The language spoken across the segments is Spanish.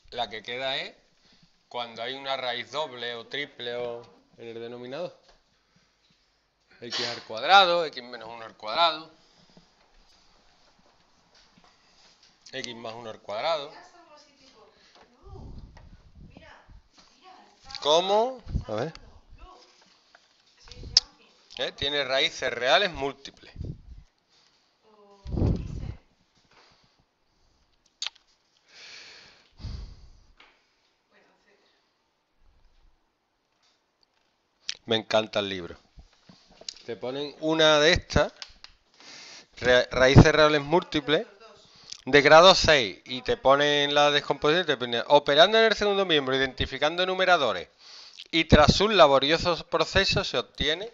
La que queda es cuando hay una raíz doble o triple o en el denominador. X al cuadrado, x menos 1 al cuadrado, x más 1 al cuadrado. ¿Cómo? A ver. Tiene raíces reales múltiples. Me encanta el libro. Te ponen una de estas, raíces reales múltiples, de grado 6, y te ponen la descomposición, te ponen, operando en el segundo miembro, identificando numeradores, y tras un laborioso proceso se obtiene...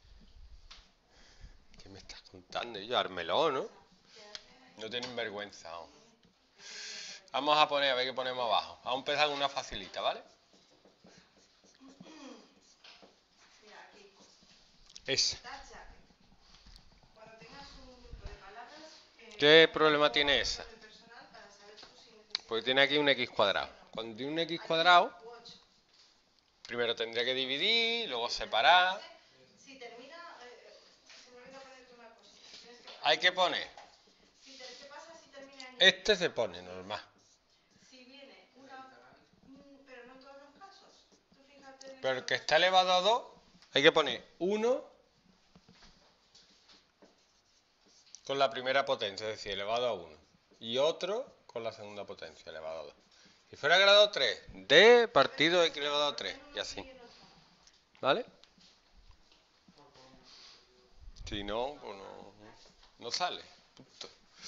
¿Qué me estás contando? Y yo, Armeló, ¿no? No tienen vergüenza aún. Vamos a poner, a ver qué ponemos abajo. Vamos a empezar con una facilita, ¿vale? Esa. ¿Qué problema tiene esa? Porque tiene aquí un x cuadrado. Cuando tiene un x cuadrado, primero tendría que dividir, luego separar. Hay que poner. Este se pone normal. Pero el que está elevado a 2, hay que poner 1 con la primera potencia, es decir, elevado a 1. Y otro con la segunda potencia, elevado a 2. Si fuera grado 3, d partido x elevado a 3. Y así. ¿Vale? Si no, pues no sale. Punto.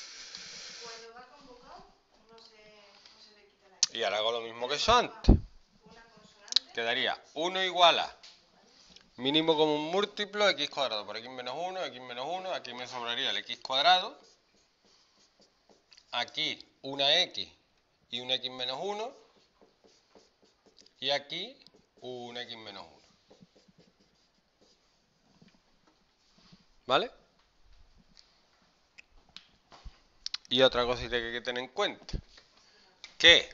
Y ahora hago lo mismo que eso antes. Quedaría 1 igual a mínimo común múltiplo x cuadrado por x menos 1, aquí me sobraría el x cuadrado, aquí una x y un x menos 1, y aquí un x menos 1. ¿Vale? Y otra cosita que hay que tener en cuenta, que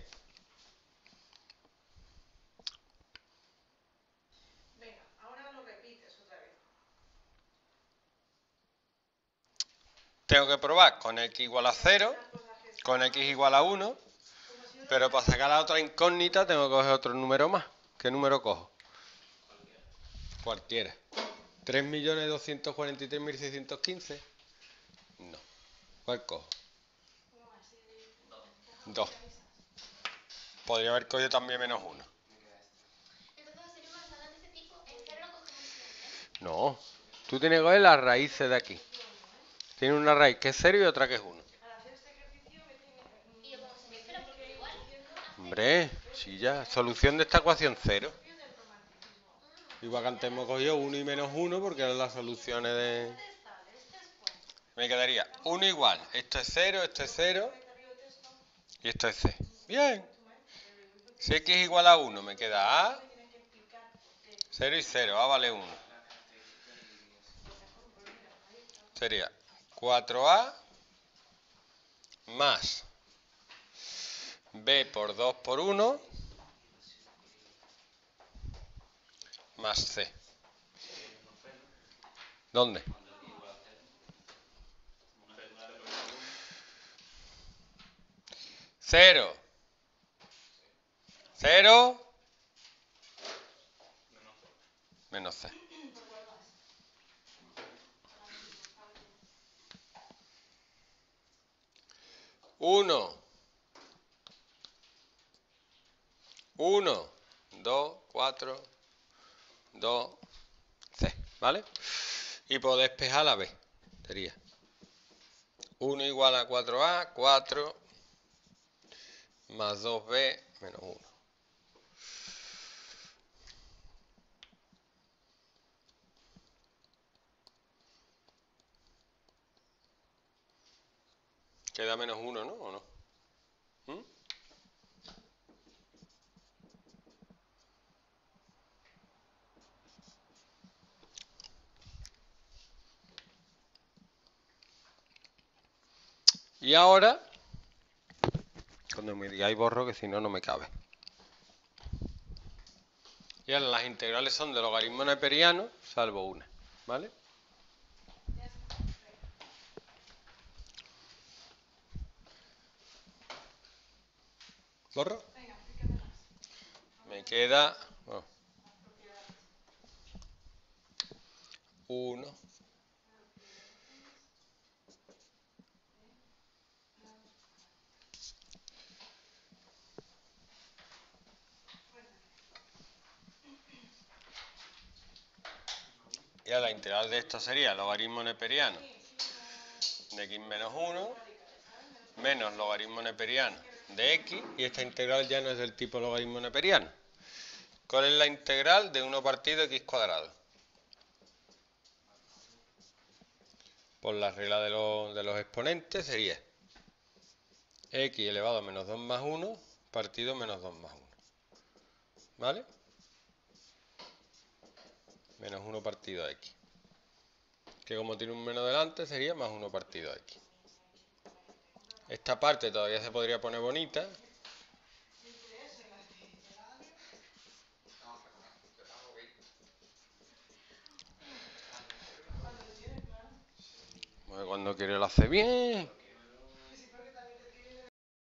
tengo que probar con x igual a 0, con x igual a 1, pero para sacar la otra incógnita tengo que coger otro número más. ¿Qué número cojo? Cualquiera. 3.243.615. No. ¿Cuál cojo? 2. Podría haber cogido también menos 1. No. Tú tienes que coger las raíces de aquí. Tiene una raíz que es 0 y otra que es 1. Hombre, sí ya. Solución de esta ecuación 0. Igual que antes hemos cogido 1 y menos 1 porque eran las soluciones de... Me quedaría 1 igual. Esto es 0, esto es 0. Y esto es C. Bien. Si x es igual a 1, me queda A, 0 y 0. A vale 1. Sería 4A más B por 2 por 1 más C. ¿Dónde? Cero. Cero. Menos C. 1. 1. 2, 4, 2, C. ¿Vale? Y puedo despejar la B. Sería 1 igual a 4A, 4 más 2B menos 1. Queda menos 1, ¿no? ¿O no? ¿Mm? Y ahora, Cuando me digáis borro, que si no, no me cabe. Y ahora las integrales son de logaritmo neperiano, salvo una, ¿vale? ¿Borro? Me queda 1. Y ahora la integral de esto sería logaritmo neperiano de x menos 1 menos logaritmo neperiano de x, y esta integral ya no es del tipo logaritmo neperiano. ¿Cuál es la integral de 1 partido x cuadrado? Por la regla de los exponentes sería x elevado a menos 2 más 1 partido menos 2 más 1. ¿Vale? Menos 1 partido x. Que como tiene un menos delante sería más 1 partido x. Esta parte todavía se podría poner bonita. Cuando quiere lo hace bien.